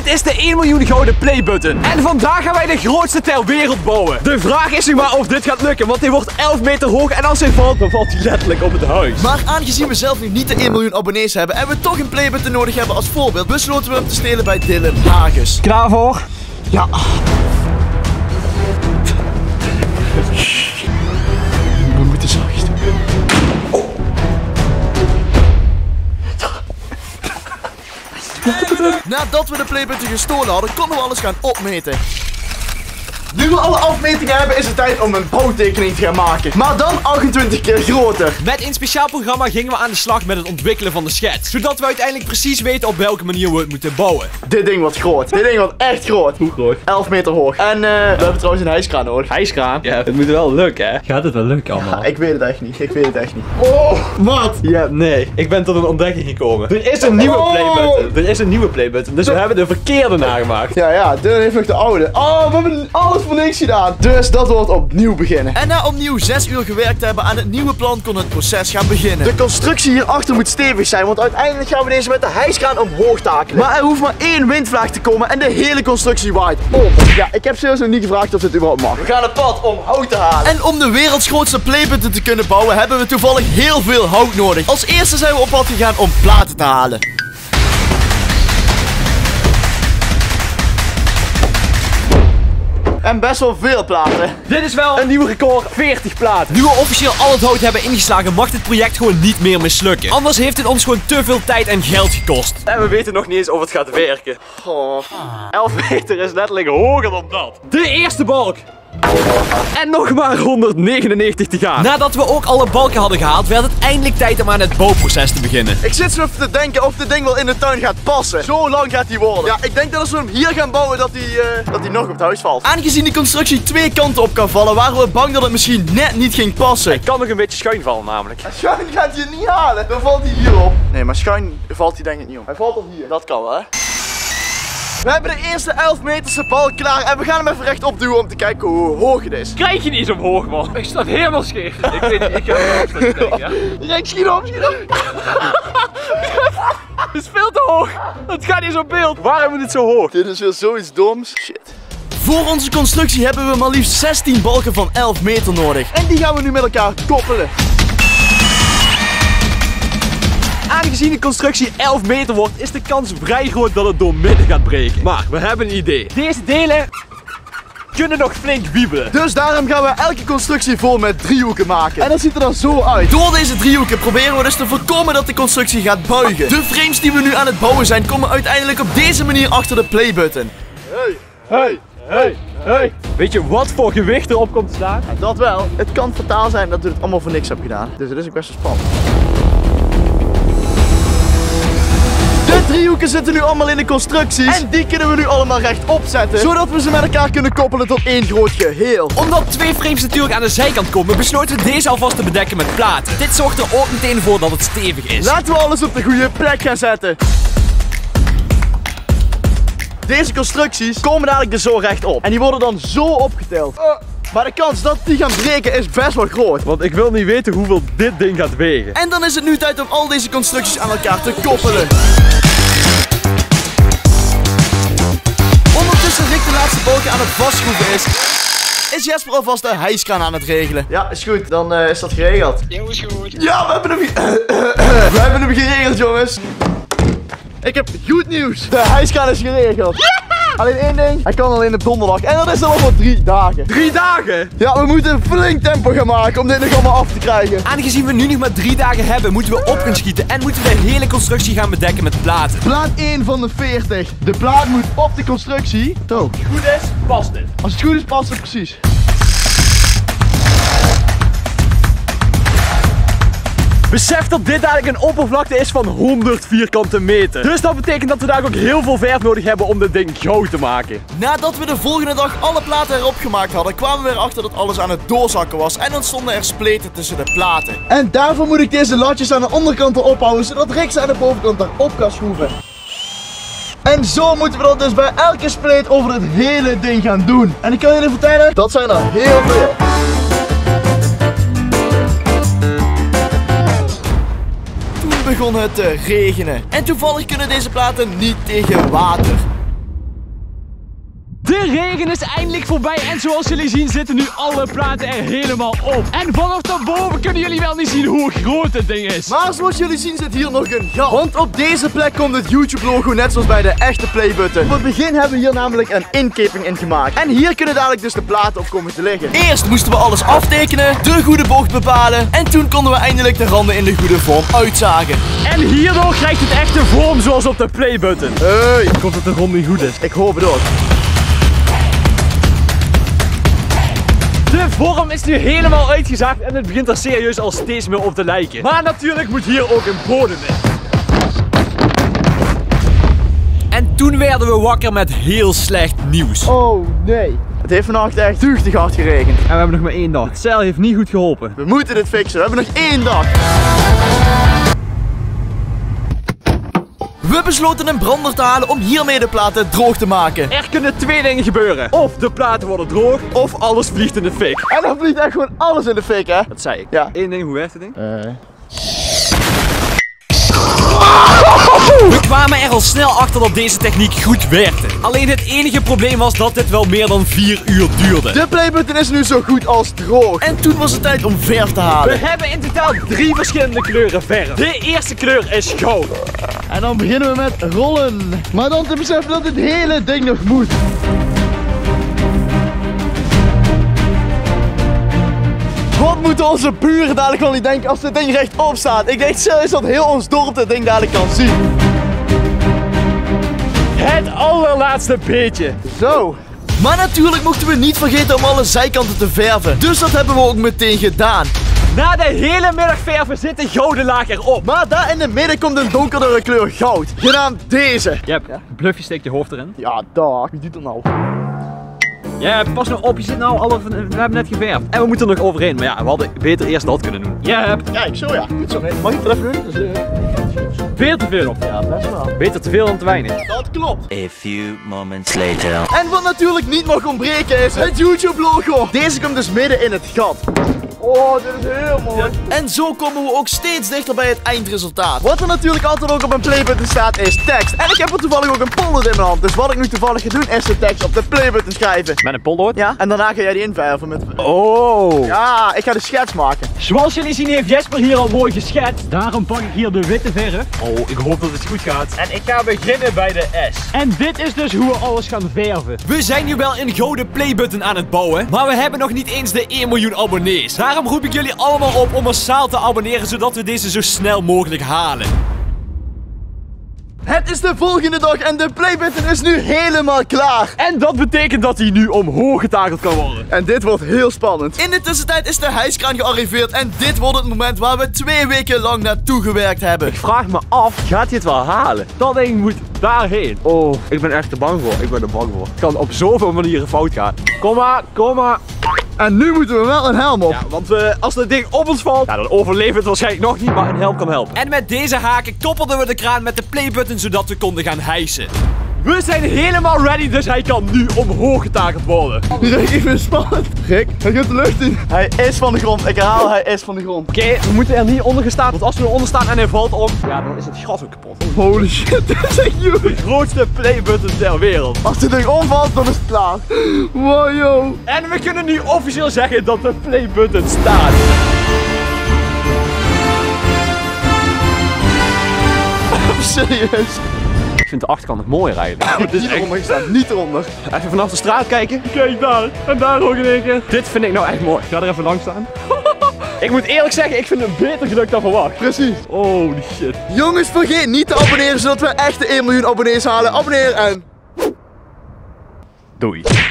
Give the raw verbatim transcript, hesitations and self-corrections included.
Dit is de één miljoen gouden playbutton. En vandaag gaan wij de grootste ter wereld bouwen. De vraag is nu maar of dit gaat lukken, want hij wordt elf meter hoog en als hij valt, dan valt hij letterlijk op het huis. Maar aangezien we zelf nu niet de één miljoen abonnees hebben en we toch een playbutton nodig hebben als voorbeeld, besloten we hem te stelen bij Dylan Hagens. Klaar voor? Ja. We moeten zacht. Oh. Nadat we de playbutton gestolen hadden, konden we alles gaan opmeten. Nu we alle afmetingen hebben, is het tijd om een bouwtekening te gaan maken. Maar dan achtentwintig keer groter. Met een speciaal programma gingen we aan de slag met het ontwikkelen van de schets. Zodat we uiteindelijk precies weten op welke manier we het moeten bouwen. Dit ding wordt groot. Dit ding wordt echt groot. Hoe groot? elf meter hoog. En uh, we hebben trouwens een hijskraan nodig. Hijskraan? Ja, het moet wel lukken, hè? Gaat het wel lukken allemaal? Ja, ik weet het echt niet. Ik weet het echt niet. Oh, wat? Ja, nee. Ik ben tot een ontdekking gekomen. Er is een nieuwe Oh. playbutton. Er is een nieuwe playbutton. Dus we hebben de verkeerde nagemaakt. Ja, ja. Dylan heeft nog de oude. Oh, we hebben alles voor niks gedaan. Dus dat wordt opnieuw beginnen. En na opnieuw zes uur gewerkt te hebben aan het nieuwe plan, kon het proces gaan beginnen. De constructie hierachter moet stevig zijn, want uiteindelijk gaan we deze met de hijskraan omhoog takelen. Maar er hoeft maar één windvlaag te komen en de hele constructie waait om. Ja, ik heb zelfs nog niet gevraagd of dit überhaupt mag. We gaan het pad om hout te halen. En om de werelds grootste playbutton te kunnen bouwen, hebben we toevallig heel veel hout nodig. Als eerste zijn we op pad gegaan om platen te halen. En best wel veel platen. Dit is wel een nieuw record, veertig platen. Nu we officieel al het hout hebben ingeslagen, mag dit project gewoon niet meer mislukken. Anders heeft het ons gewoon te veel tijd en geld gekost. En we weten nog niet eens of het gaat werken. Oh. elf meter is letterlijk hoger dan dat. De eerste balk. En nog maar honderdnegenennegentig te gaan. Nadat we ook alle balken hadden gehaald, werd het eindelijk tijd om aan het bouwproces te beginnen. Ik zit zo even te denken of dit ding wel in de tuin gaat passen. Zo lang gaat hij worden. Ja, ik denk dat als we hem hier gaan bouwen, dat hij, uh, dat hij nog op het huis valt. Aangezien de constructie twee kanten op kan vallen, waren we bang dat het misschien net niet ging passen. Hij kan nog een beetje schuin vallen namelijk. Schuin gaat hij niet halen. Dan valt hij hierop. Nee, maar schuin valt hij denk ik niet om. Hij valt op hier. Dat kan wel, hè? We hebben de eerste elf meterse bal klaar en we gaan hem even rechtop duwen om te kijken hoe hoog het is. Krijg je niet eens omhoog, man. Ik sta helemaal scheef. Ik weet niet, ik ga er afstand tegen, ja. Rijk, schiet op, schiet op. Het is veel te hoog. Het gaat niet zo beeld. Waarom is het zo hoog? Dit is weer zoiets doms. Shit. Voor onze constructie hebben we maar liefst zestien balken van elf meter nodig. En die gaan we nu met elkaar koppelen. Aangezien de constructie elf meter wordt, is de kans vrij groot dat het door midden gaat breken. Maar we hebben een idee. Deze delen kunnen nog flink wiebelen. Dus daarom gaan we elke constructie vol met driehoeken maken. En dat ziet er dan zo uit. Door deze driehoeken proberen we dus te voorkomen dat de constructie gaat buigen. De frames die we nu aan het bouwen zijn, komen uiteindelijk op deze manier achter de playbutton. Hey, hey, hey, hey. Weet je wat voor gewicht erop komt te staan? Ja, dat wel. Het kan fataal zijn dat we het allemaal voor niks hebben gedaan. Dus het is ook best wel spannend. De driehoeken zitten nu allemaal in de constructies. En die kunnen we nu allemaal rechtop zetten. Zodat we ze met elkaar kunnen koppelen tot één groot geheel. Omdat twee frames natuurlijk aan de zijkant komen, besloten we deze alvast te bedekken met platen. Dit zorgt er ook meteen voor dat het stevig is. Laten we alles op de goede plek gaan zetten. Deze constructies komen dadelijk dus zo rechtop. En die worden dan zo opgetild. Uh. Maar de kans dat die gaan breken is best wel groot. Want ik wil niet weten hoeveel dit ding gaat wegen. En dan is het nu tijd om al deze constructies aan elkaar te koppelen. Ondertussen Rick de laatste balken aan het vastschroeven is, is Jesper alvast de hijskraan aan het regelen. Ja, is goed. Dan uh, is dat geregeld. Ja, is goed. Ja, we hebben hem, we hebben hem geregeld, jongens. Ik heb goed nieuws. De hijskraan is geregeld. Alleen één ding, hij kan alleen op donderdag. En dat is dan al voor drie dagen. Drie dagen? Ja, we moeten een flink tempo gaan maken om dit nog allemaal af te krijgen. Aangezien we nu nog maar drie dagen hebben, moeten we op gaan schieten. En moeten we de hele constructie gaan bedekken met platen. Plaat één van de veertig. De plaat moet op de constructie. Zo. Als het goed is, past het. Als het goed is, past het precies. Besef dat dit eigenlijk een oppervlakte is van honderd vierkante meter. Dus dat betekent dat we daar ook heel veel verf nodig hebben om dit ding goud te maken. Nadat we de volgende dag alle platen erop gemaakt hadden, kwamen we erachter dat alles aan het doorzakken was. En ontstonden er spleten tussen de platen. En daarvoor moet ik deze latjes aan de onderkant erop houden, zodat Rick ze aan de bovenkant erop kan schroeven. En zo moeten we dat dus bij elke spleet over het hele ding gaan doen. En ik kan jullie vertellen, dat zijn er heel veel. Toen begon het te regenen. En toevallig kunnen deze platen niet tegen water. De regen is eindelijk voorbij en zoals jullie zien zitten nu alle platen er helemaal op. En vanaf daarboven kunnen jullie wel niet zien hoe groot het ding is. Maar zoals jullie zien zit hier nog een gat. Want op deze plek komt het YouTube logo net zoals bij de echte playbutton. Voor het begin hebben we hier namelijk een inkeping in gemaakt. En hier kunnen dadelijk dus de platen op komen te liggen. Eerst moesten we alles aftekenen, de goede bocht bepalen. En toen konden we eindelijk de randen in de goede vorm uitzagen. En hierdoor krijgt het echt de vorm zoals op de playbutton. Hey. Ik hoop dat de rond niet goed is. Ik hoop het ook. De vorm is nu helemaal uitgezaagd en het begint er serieus al steeds meer op te lijken. Maar natuurlijk moet hier ook een bodem in. En toen werden we wakker met heel slecht nieuws. Oh nee. Het heeft vannacht echt duchtig hard geregend. En we hebben nog maar één dag. Het zeil heeft niet goed geholpen. We moeten dit fixen. We hebben nog één dag. We besloten een brander te halen om hiermee de platen droog te maken. Er kunnen twee dingen gebeuren. Of de platen worden droog, of alles vliegt in de fik. En dan vliegt echt gewoon alles in de fik, hè? Dat zei ik. Ja. Eén ding, hoe werkt het ding? Uh. We kwamen er al snel achter dat deze techniek goed werkte. Alleen het enige probleem was dat dit wel meer dan vier uur duurde. De playbutton is nu zo goed als droog. En toen was het tijd om verf te halen. We hebben in totaal drie verschillende kleuren verf. De eerste kleur is goud. En dan beginnen we met rollen. Maar dan te beseffen dat het hele ding nog moet. Wat moeten onze buren dadelijk wel niet denken als dit ding rechtop staat? Ik denk serieus dat heel ons dorp dit ding dadelijk kan zien. Het allerlaatste beetje. Zo. Maar natuurlijk mochten we niet vergeten om alle zijkanten te verven. Dus dat hebben we ook meteen gedaan. Na de hele middag verven zit de gouden laag erop. Maar daar in de midden komt een donkerdere kleur goud. Genaamd deze. Jep, ja. Bluffje steekt je hoofd erin. Ja, dag. Wie doet dat nou? Ja, pas nou op, je zit nou alle, we hebben net geverfd. En we moeten er nog overheen, maar ja, we hadden beter eerst dat kunnen doen. Jep. Kijk, zo ja. Goed zo. Mag ik het even doen? Dus, uh... Veel te veel op. Ja, best wel. Beter te veel dan te weinig. Dat klopt. A few moments later. En wat natuurlijk niet mag ontbreken is het YouTube logo. Deze komt dus midden in het gat. Oh, dit is heel mooi. Ja. En zo komen we ook steeds dichter bij het eindresultaat. Wat er natuurlijk altijd ook op een playbutton staat is tekst. En ik heb er toevallig ook een polder in mijn hand. Dus wat ik nu toevallig ga doen is de tekst op de playbutton schrijven. Met een polder? Ja. En daarna ga jij die inverven met... Oh. Ja, ik ga de schets maken. Zoals jullie zien heeft Jesper hier al mooi geschetst. Daarom pak ik hier de witte verf. Oh, ik hoop dat het goed gaat. En ik ga beginnen bij de S. En dit is dus hoe we alles gaan verven. We zijn nu wel een gouden playbutton aan het bouwen. Maar we hebben nog niet eens de één miljoen abonnees. Daarom roep ik jullie allemaal op om massaal te abonneren, zodat we deze zo snel mogelijk halen. Het is de volgende dag en de playbutton is nu helemaal klaar. En dat betekent dat hij nu omhoog getakeld kan worden. En dit wordt heel spannend. In de tussentijd is de hijskraan gearriveerd en dit wordt het moment waar we twee weken lang naartoe gewerkt hebben. Ik vraag me af, gaat hij het wel halen? Dat ding moet daarheen. Oh, ik ben echt er bang voor. Ik ben er bang voor. Het kan op zoveel manieren fout gaan. Kom maar, kom maar. En nu moeten we wel een helm op. Ja, want we, als het ding op ons valt, ja, dan overleven we het waarschijnlijk nog niet, maar een helm kan helpen. En met deze haken koppelden we de kraan met de playbutton, zodat we konden gaan hijsen. We zijn helemaal ready, dus hij kan nu omhoog getakeld worden. Rick, ik vind het spannend. Rick, hij gaat de lucht in. Hij is van de grond. Ik herhaal, hij is van de grond. Oké, okay, we moeten er niet onder gaan staan, want als we eronder staan en hij valt om, ja, dan is het gras ook kapot. Holy shit, dit is echt huge. De grootste playbutton ter wereld. Als dit ding omvalt, dan is het klaar. Wow, yo. En we kunnen nu officieel zeggen dat de playbutton staat. Serieus. Ik vind de achterkant nog mooier eigenlijk. Oh, dit is eronder gestaan, niet eronder. Even vanaf de straat kijken. Kijk daar. En daar ook in één keer. Dit vind ik nou echt mooi. Ik ga er even langs staan. Ik moet eerlijk zeggen, ik vind het beter gelukt dan verwacht. Precies. Holy shit. Jongens, vergeet niet te abonneren zodat we echt de één miljoen abonnees halen. Abonneer en... Doei.